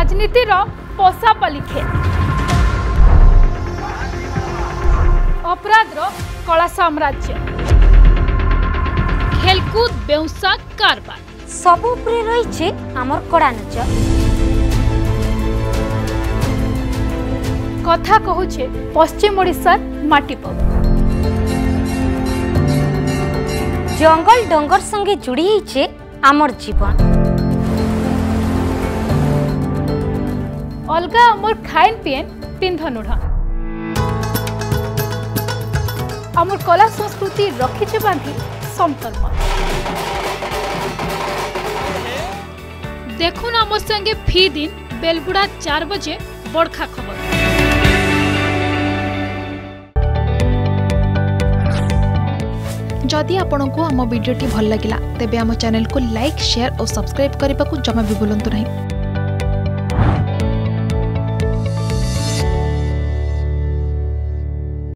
राजनीतिर पोषापली खेल अपराधर कला साम्राज्य खेलकूद बेउसा कारबार सब उपरे रही आमर कड़ा नजर कथा कहूचे पश्चिम ओडिशार माटीपग जंगल डंगर संगे जुड़ी है आमर जीवन अलगा आमर खाइन पीएन पिंधन उड़न आमर कला संस्कृति रखीचे बांधी समतल देखुन आमर संगे फी दिन बेलगुड़ा 4 बजे बड़खा खबर। जदि आपंक आम भिडी भल लगा तेब आम चैनल को लाइक शेयर और सब्सक्राइब करने को जमा भी भूलु नहीं।